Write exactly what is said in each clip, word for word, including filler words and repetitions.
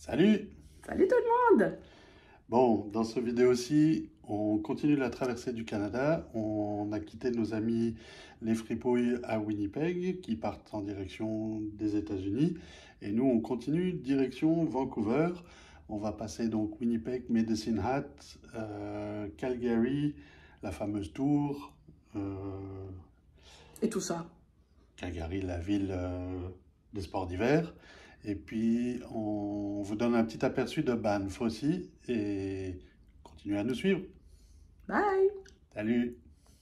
Salut! Salut tout le monde! Bon, dans cette vidéo-ci, on continue la traversée du Canada. On a quitté nos amis les fripouilles à Winnipeg qui partent en direction des États-Unis. Et nous, on continue direction Vancouver. On va passer donc Winnipeg, Medicine Hat, euh, Calgary, la fameuse tour. Euh, Et tout ça. Calgary, la ville euh, des sports d'hiver. Et puis, on vous donne un petit aperçu de Banff aussi. Et continuez à nous suivre. Bye! Salut!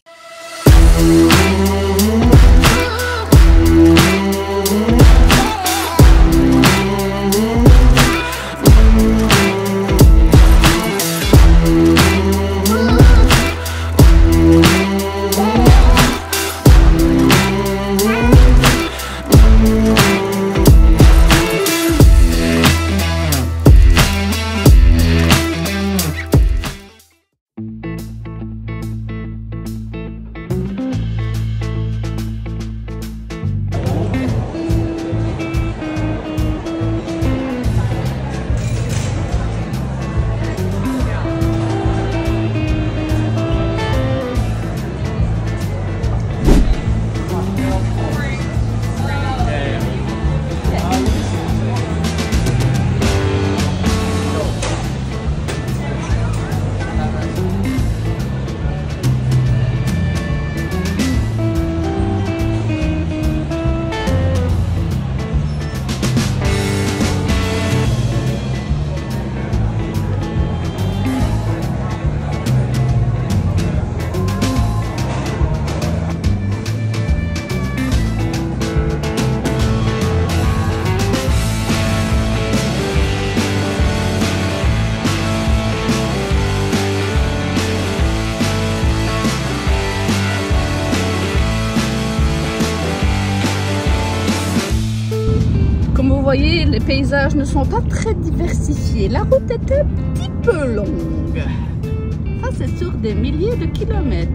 Vous voyez, les paysages ne sont pas très diversifiés. La route est un petit peu longue. Ça, c'est sur des milliers de kilomètres.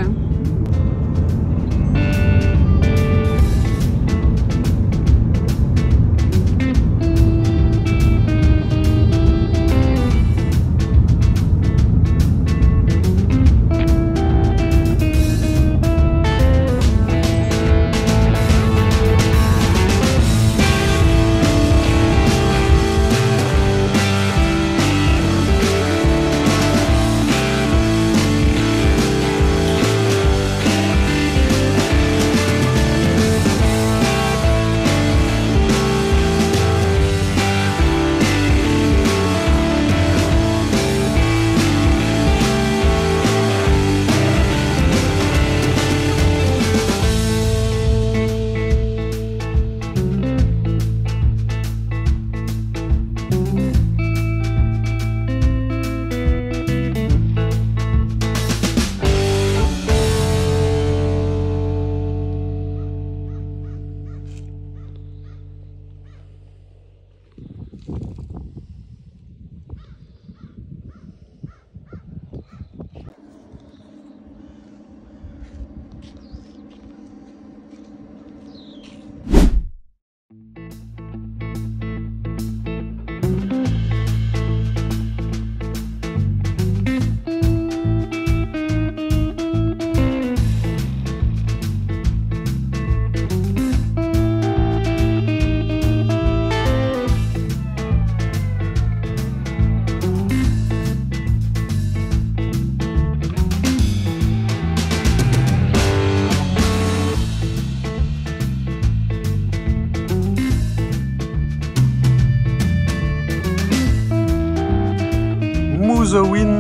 Moosowin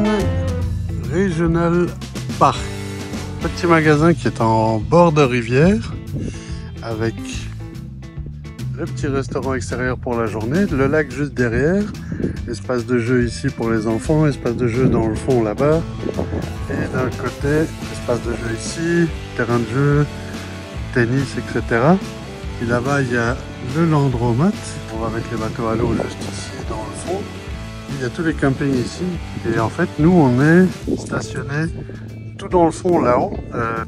Regional Park, petit magasin qui est en bord de rivière avec le petit restaurant extérieur pour la journée, le lac juste derrière, espace de jeu ici pour les enfants, espace de jeu dans le fond là-bas, et d'un côté espace de jeu ici, terrain de jeu, tennis, et cetera. Et là-bas il y a le Landromat, on va mettre les bateaux à l'eau juste ici dans le fond. Il y a tous les campings ici et en fait nous on est stationnés tout dans le fond là-haut. Euh,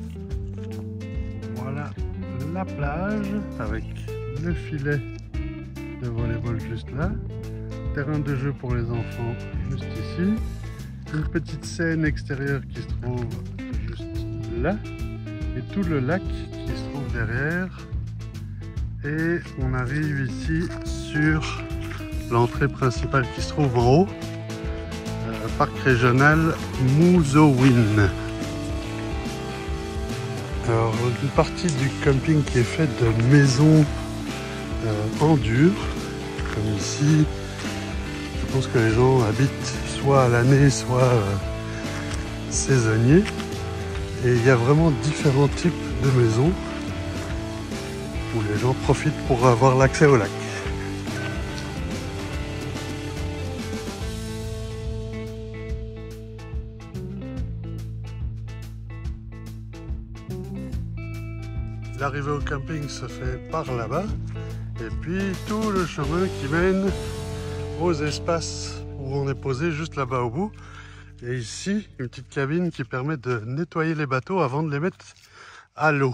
voilà la plage avec le filet de volleyball juste là, terrain de jeu pour les enfants juste ici. Une petite scène extérieure qui se trouve juste là. Et tout le lac qui se trouve derrière. Et on arrive ici sur l'entrée principale qui se trouve en haut. Euh, parc régional Mouzowin. Alors, une partie du camping qui est faite de maisons euh, en dur, comme ici. Je pense que les gens habitent soit à l'année, soit euh, saisonniers. Et il y a vraiment différents types de maisons où les gens profitent pour avoir l'accès au lac. L'arrivée au camping se fait par là-bas et puis tout le chemin qui mène aux espaces où on est posé juste là-bas au bout. Et ici, une petite cabine qui permet de nettoyer les bateaux avant de les mettre à l'eau.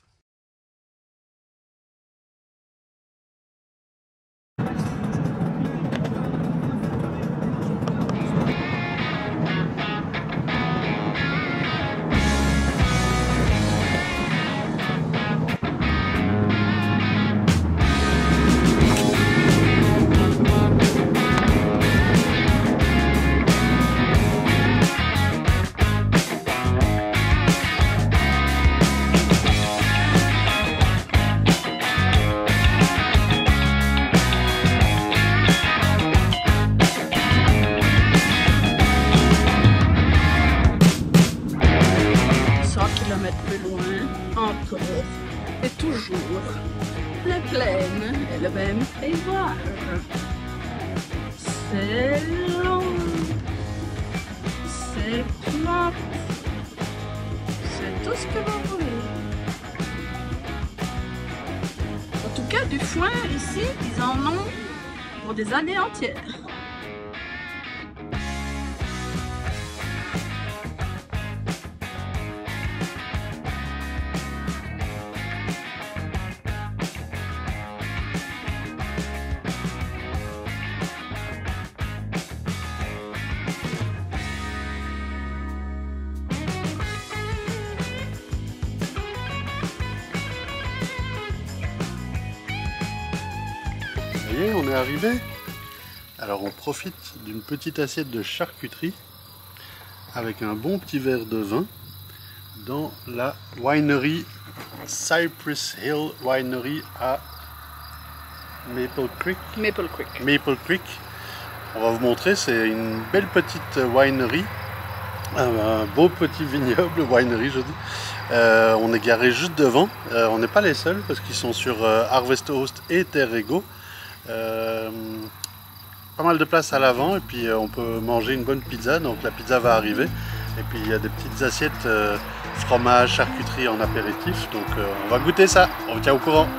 Plus loin, encore et toujours la plaine et le même paysage. C'est long, c'est plat, c'est tout ce que vous voulez. En tout cas, du foin ici, ils en ont pour des années entières. Ça y est, on est arrivé. Alors on profite d'une petite assiette de charcuterie avec un bon petit verre de vin dans la winery Cypress Hill Winery à Maple Creek. Maple Creek. Maple Creek. On va vous montrer, c'est une belle petite winery, un beau petit vignoble, winery je dis. Euh, on est garé juste devant, euh, on n'est pas les seuls parce qu'ils sont sur euh, Harvest Host et Terrego. Euh, pas mal de place à l'avant et puis euh, on peut manger une bonne pizza, donc la pizza va arriver. Et puis il y a des petites assiettes euh, fromage, charcuterie en apéritif, donc euh, on va goûter ça, on vous tient au courant.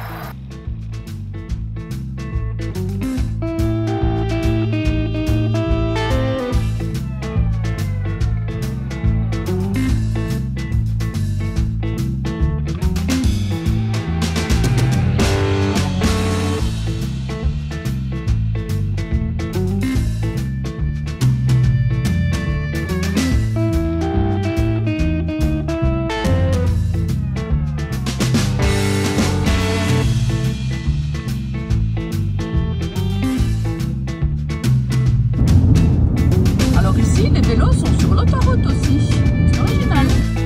Les vélos sont sur l'autoroute aussi, c'est original.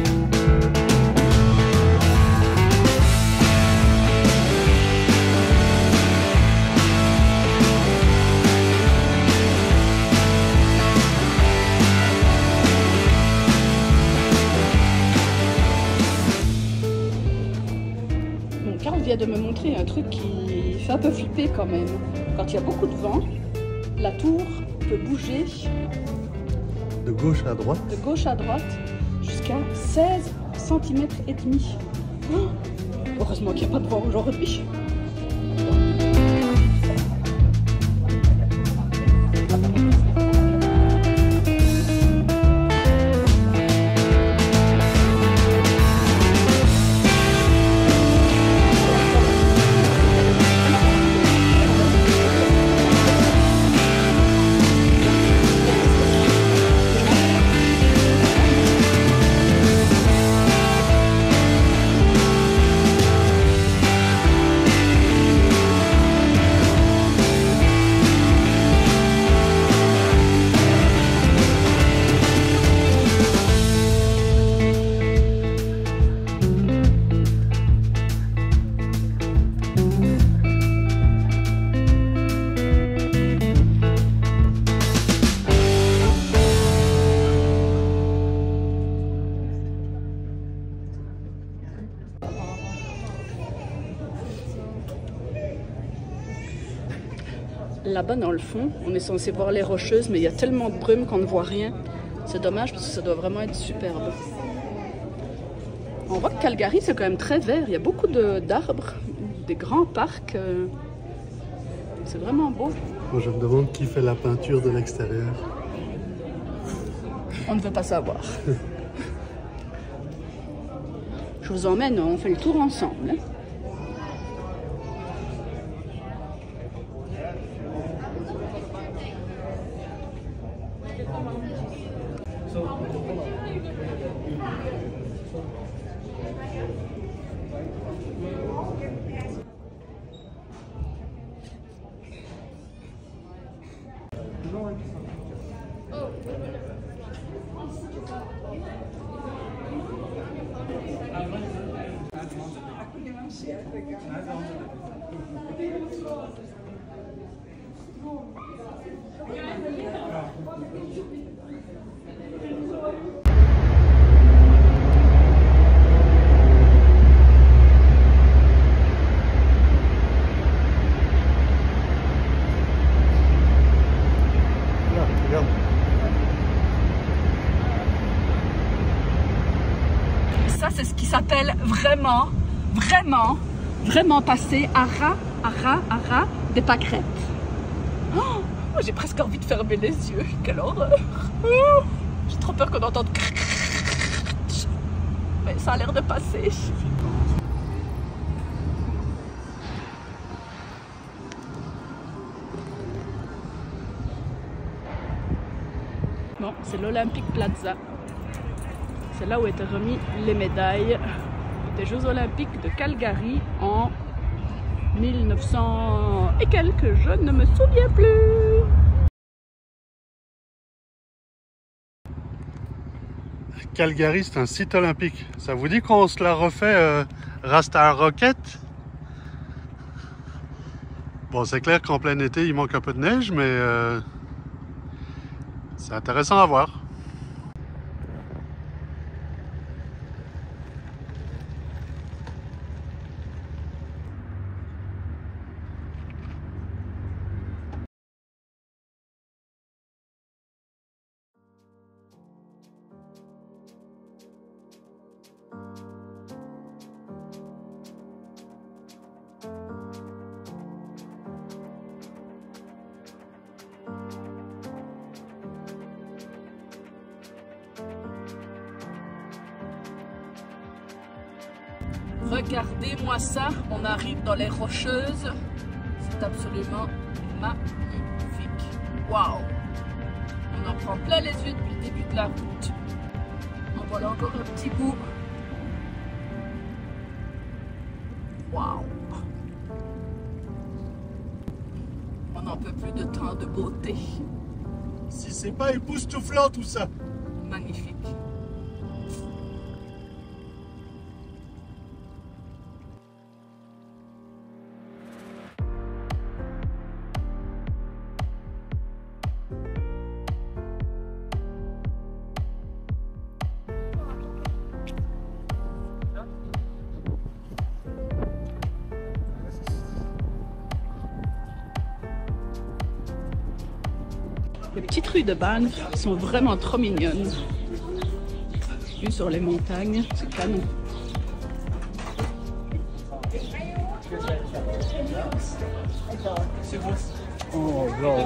Bon, Carl vient de me montrer un truc qui fait un peu flipper quand même. Quand il y a beaucoup de vent, la tour peut bouger de gauche à droite. De gauche à droite jusqu'à seize centimètres et demi. Oh, heureusement qu'il n'y a pas de vent aujourd'hui. là-bas dans le fond. On est censé voir les rocheuses, mais il y a tellement de brume qu'on ne voit rien. C'est dommage parce que ça doit vraiment être superbe. On voit que Calgary, c'est quand même très vert. Il y a beaucoup d'arbres, de, des grands parcs. Euh, c'est vraiment beau. Moi, je me demande qui fait la peinture de l'extérieur. On ne veut pas savoir. Je vous emmène, on fait le tour ensemble. Hein. Ça, c'est ce qui s'appelle vraiment, vraiment, vraiment passer à ras, à ras, à ras des pâquerettes. Oh, j'ai presque envie de fermer les yeux. Quelle horreur. Oh, j'ai trop peur qu'on entende. Mais ça a l'air de passer. Bon, c'est l'Olympic Plaza. C'est là où étaient remis les médailles des Jeux Olympiques de Calgary en mille neuf cents et quelques, je ne me souviens plus. Calgary, c'est un site olympique. Ça vous dit qu'on se la refait euh, Rasta Rocket? Bon, c'est clair qu'en plein été, il manque un peu de neige, mais euh, c'est intéressant à voir. Regardez-moi ça, on arrive dans les Rocheuses. C'est absolument magnifique. Waouh! On en prend plein les yeux depuis le début de la route. En voilà encore un petit bout. Waouh! On n'en peut plus de tant de beauté. Si c'est pas époustouflant tout ça! Magnifique. Les petites rues de Banff sont vraiment trop mignonnes. Vue sur les montagnes, c'est canon. Oh, non,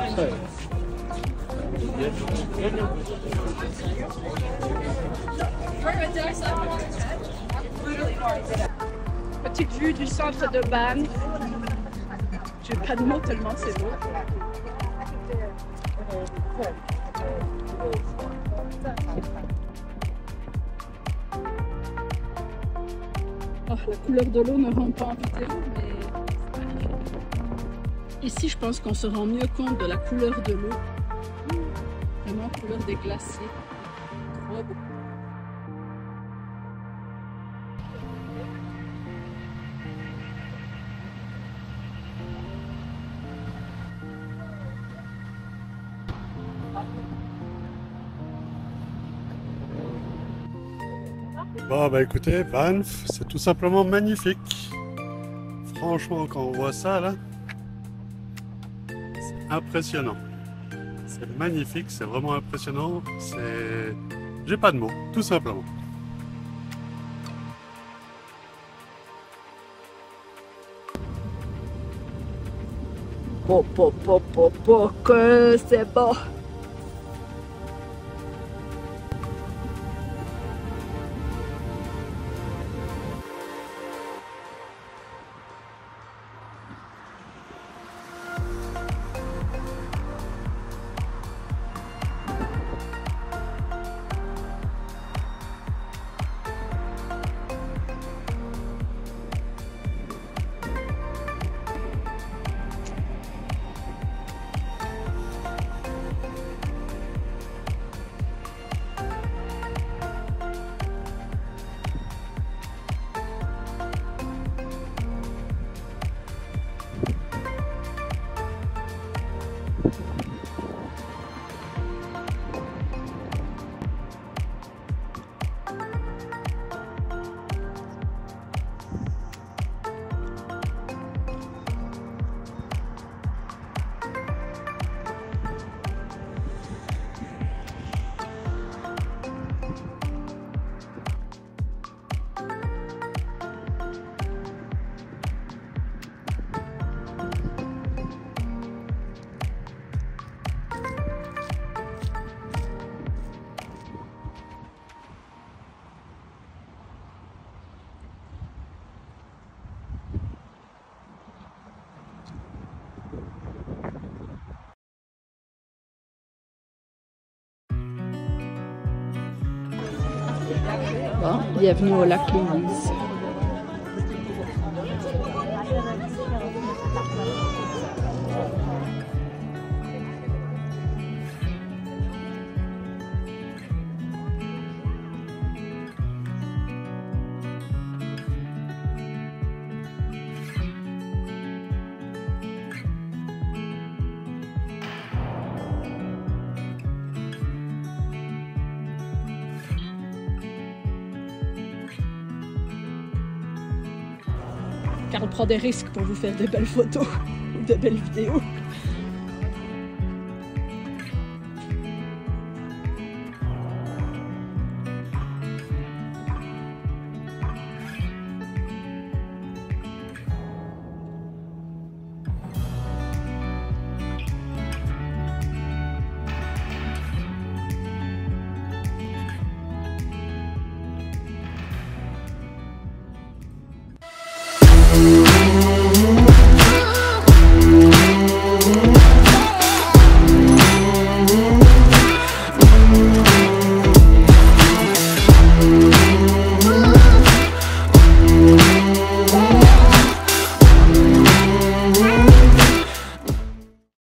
Petite vue du centre de Banff. J'ai pas de mots tellement c'est beau. Oh, la couleur de l'eau ne rend pas en vidéo, mais ici je pense qu'on se rend mieux compte de la couleur de l'eau. Vraiment couleur des glaciers. Trop beau. Bon, bah écoutez, Banff, c'est tout simplement magnifique. Franchement, quand on voit ça là, c'est impressionnant. C'est magnifique, c'est vraiment impressionnant. C'est... J'ai pas de mots, tout simplement. Po, po, po, po, po, que c'est beau! Bon, bienvenue au lac Louise. Car on prend des risques pour vous faire de belles photos ou de belles vidéos.